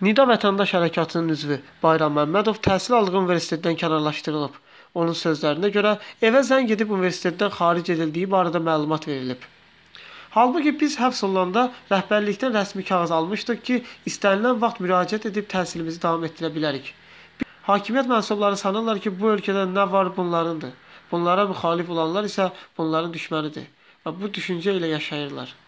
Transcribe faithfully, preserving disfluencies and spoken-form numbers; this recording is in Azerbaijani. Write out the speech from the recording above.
Nida Vətəndaş Hərəkatının üzvü Bayram Məmmədov təhsil aldığı universitetdən kənarlaşdırılıb. Onun sözlərinə görə evə zəng edib universitetdən xaric edildiyi barədə məlumat verilib. Halbuki biz həbs olunanda rəhbərlikdən rəsmi kağız almışdıq ki, istənilən vaxt müraciət edib təhsilimizi davam etdirə bilərik. Hakimiyyət mənsubları sanırlar ki, bu ölkədə nə var bunlarındır. Bunlara müxalif olanlar isə bunların düşmənidir və bu düşüncə ilə yaşayırlar.